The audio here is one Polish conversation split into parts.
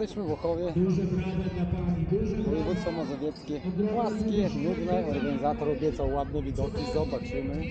Jesteśmy w Łochowie, województwo mazowieckie, płaskie, nudne, organizator obiecał ładne widoki, zobaczymy.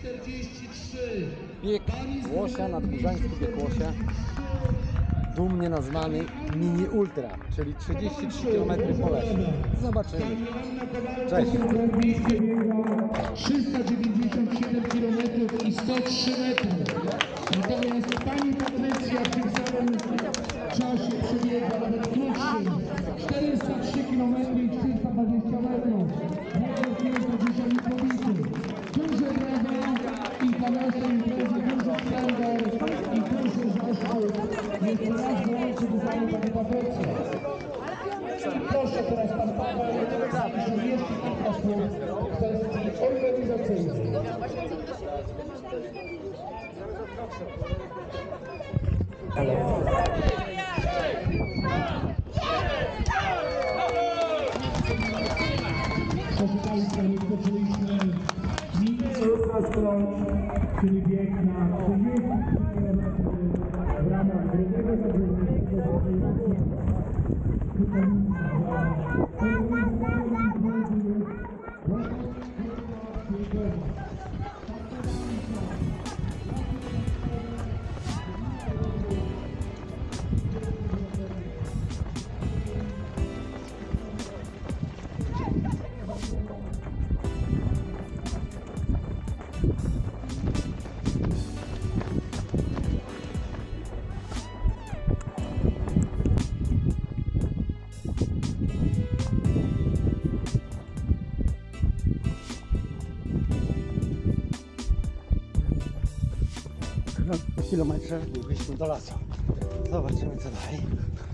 Bieg Łosia, nadgórzański bieg Łosia, dumnie nazwany mini ultra, czyli 33 km po lesie. Zobaczymy. Cześć! 397 km i 103 metry. Natomiast pani Patrycja w tym samym czasie przebiega nawet krótszym 403 km i 320 metrów. Jeden piękny dzisiaj pobity. Duże brawa i po naszej imprezie duży splendor i duży zaszczyt. Jeszcze raz gorący wyzwanie pani Patrycja. Proszę teraz pan Paweł, zapisze jeszcze kilka słów w kwestii organizacyjnej. Proszę Państwa, rozpoczęliśmy mini ultra sprint, czyli bieg na 30 km w ramach drugiego zawodu. Kilometrze biegłyśmy do lasu. Zobaczymy co dalej.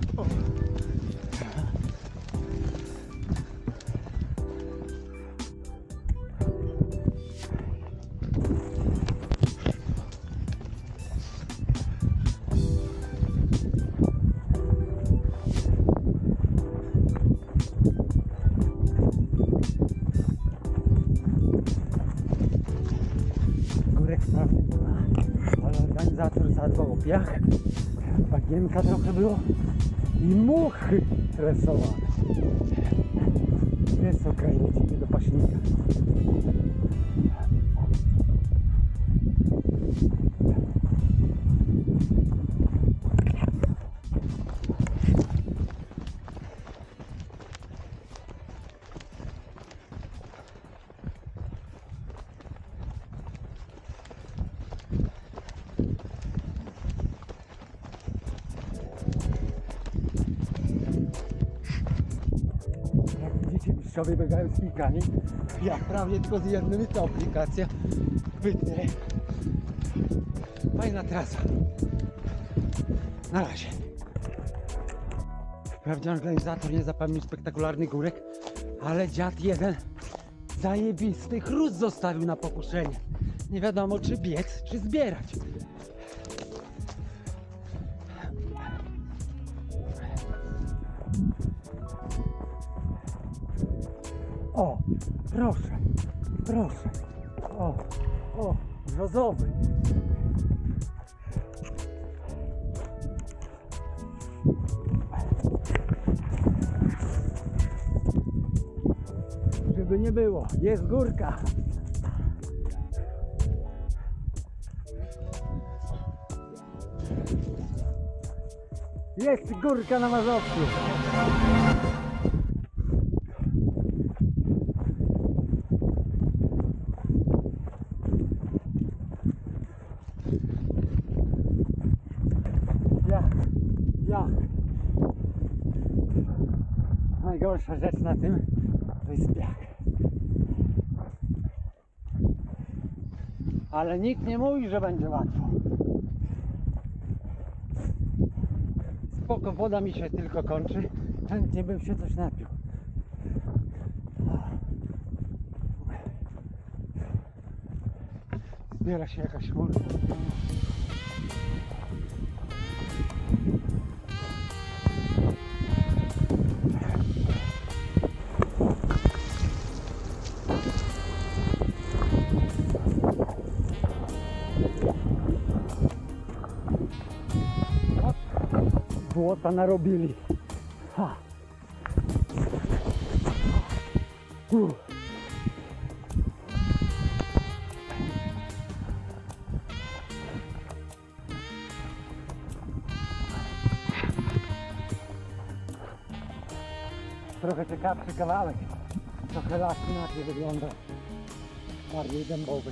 Górek sprawny, ale organizator zadbał o piach, bagienka trochę było i muchy stresowane. Jest ok, lecimy do paśnika. Mistrzowie biegają z kijkami, ja prawie tylko z jednym, jest to aplikacja. Wytnę. Fajna trasa. Na razie. Wprawdzie organizator nie zapewnił spektakularny górek, ale dziad jeden zajebisty chrust zostawił na pokuszenie. Nie wiadomo czy biec, czy zbierać. O, proszę, proszę, o, brzozowy. Żeby nie było, jest górka. Jest górka na Mazowszu. Najgorsza rzecz na tym to jest piach. Ale nikt nie mówi, że będzie łatwo. Spoko, woda mi się tylko kończy. Chętnie bym się coś napił. Zbiera się jakaś chmura. Błota narobili. Trochę ciekawszy kawałek. Trochę las inaczej wygląda. Bardziej dębowy.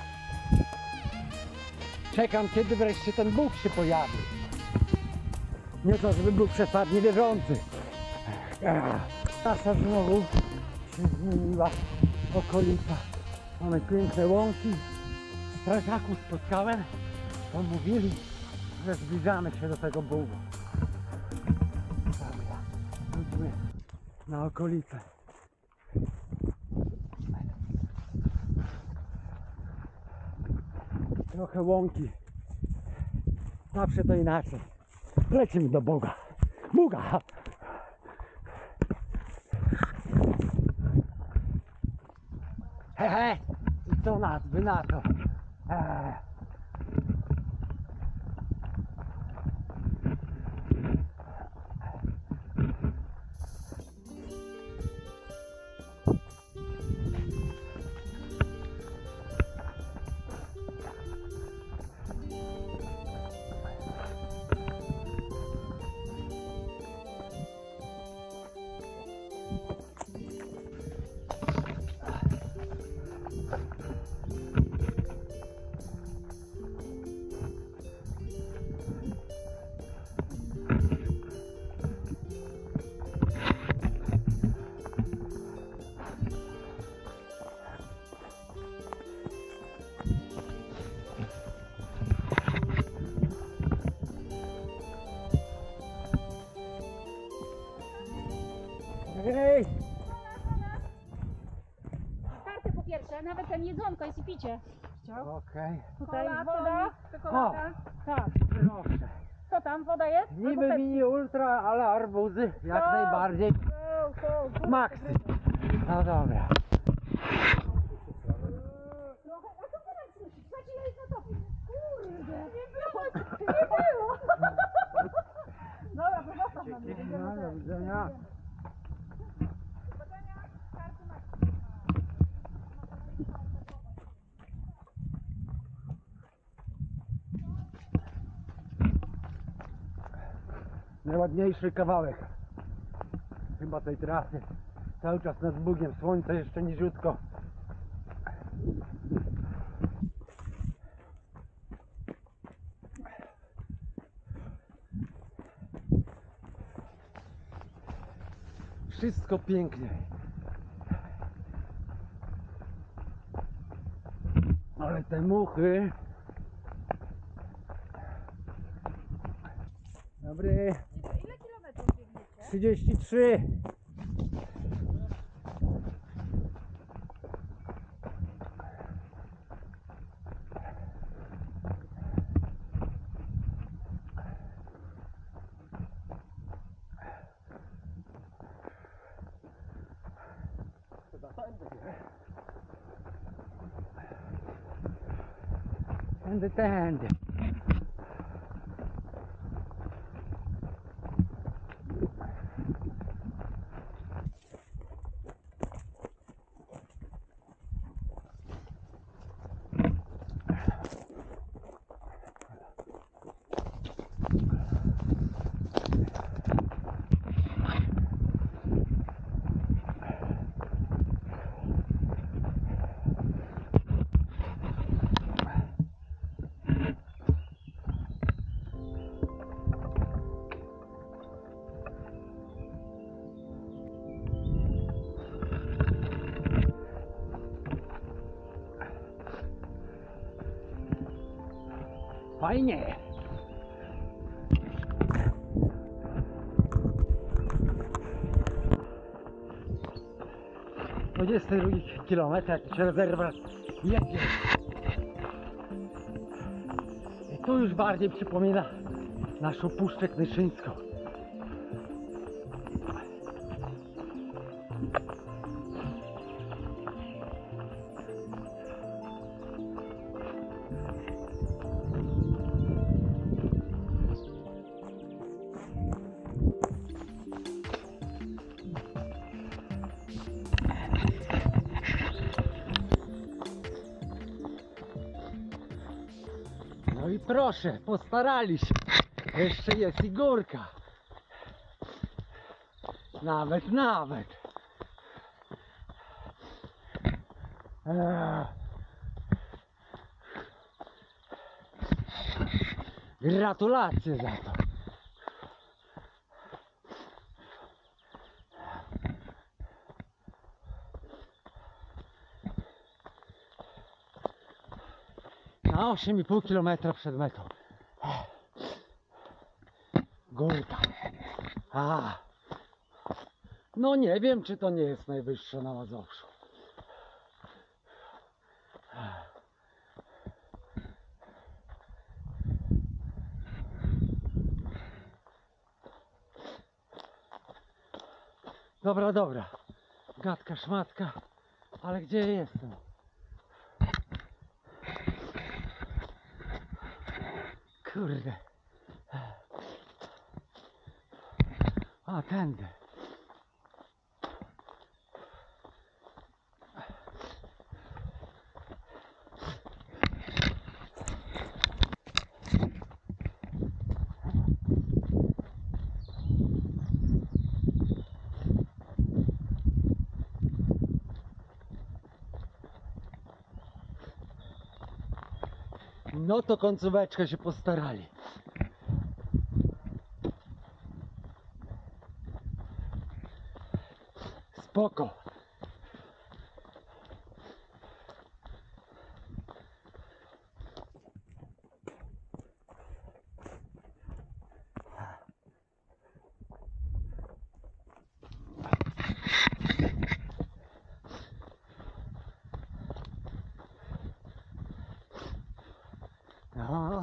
Czekam, kiedy wreszcie ten Bóg się pojawi. Nie to, żeby był przesadnie wierzący. Trasa znowu się zmieniła. Okolica. Mamy piękne łąki. Strażaków spotkałem. To mówili, że zbliżamy się do tego Bogu. Dobra, wróćmy na okolicę. Trochę łąki. Zawsze to inaczej. Lecimy do Boga. Boga! Hehe! I co wy na to? Hej! Karty po pierwsze, nawet ten jedzonko jest i picie. Okej. Tutaj Kola, woda. czekolada. Tak. Proszę. Co tam? Woda jest? Albo Niby Pepsi? mini ultra, ale arbuzy jak Co? najbardziej. Go. Max. No dobra. A co teraz słyszysz? Słuchajcie, ja jest na topie. Kurde. Nie było. Dobra, to zostaw na mnie. No, do widzenia. Najładniejszy kawałek chyba tej trasy. Cały czas nad Bugiem, słońce jeszcze niziutko. Wszystko pięknie. Ale te muchy. Dobry. Ile kilometrów biegniecie? 33. Tędy. Fajnie. To 22 km, jakiś rezerwat jedzie. I tu już bardziej przypomina naszą Puszczę Knyszyńską. i proszę, postarali się. Jeszcze jest i górka. Nawet. Gratulacje za to. Na 8,5 km przed metą. Górka. No nie wiem, czy to nie jest najwyższa na Mazowszu. Dobra. Gadka, szmatka. Ale gdzie jestem? Kurde. A, tędy. No to końcóweczkę się postarali. Spoko. No.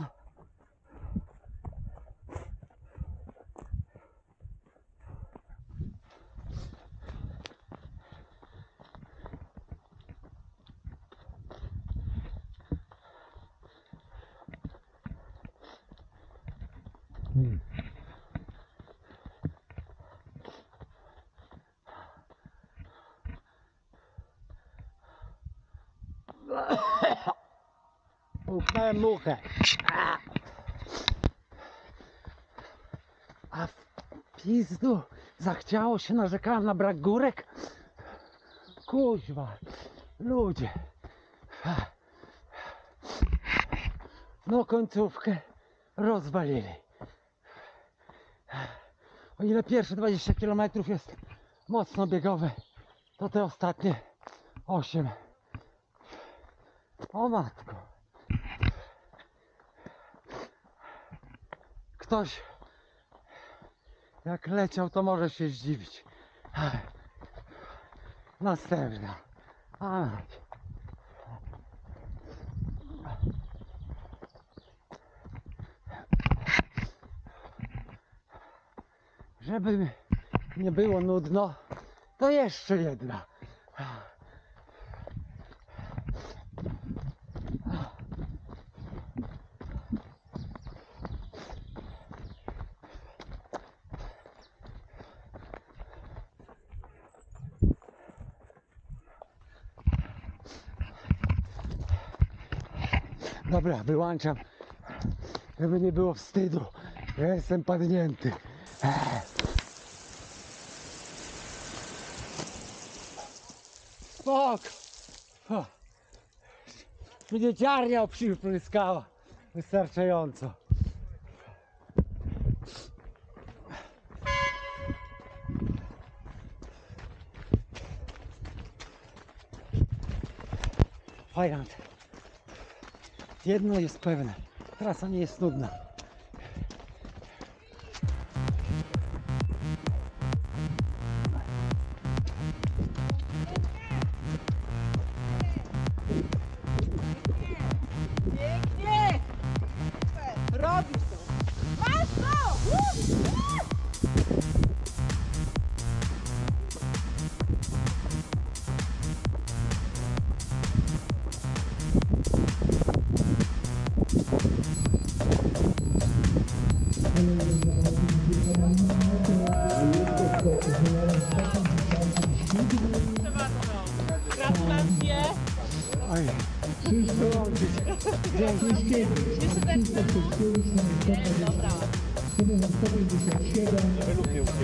Upnąłem muchę. A w pizdu zachciało się, narzekałem na brak górek. Kuźwa, ludzie. No końcówkę rozwalili. O ile pierwsze 20 km jest mocno biegowe, to te ostatnie 8. O matko. Ktoś jak leciał, to może się zdziwić. Następna. A mać. Żeby nie było nudno, to jeszcze jedna. Dobra, wyłączam, żeby nie było wstydu. Ja jestem padnięty. Spok! Mnie dziarnia przypryskała wystarczająco. Fajrant. Jedno jest pewne, trasa nie jest nudna. Pięknie! Robisz to! Masz to! Gratulacje. Oj, Krzysztof Krzyszkiewicz na 127,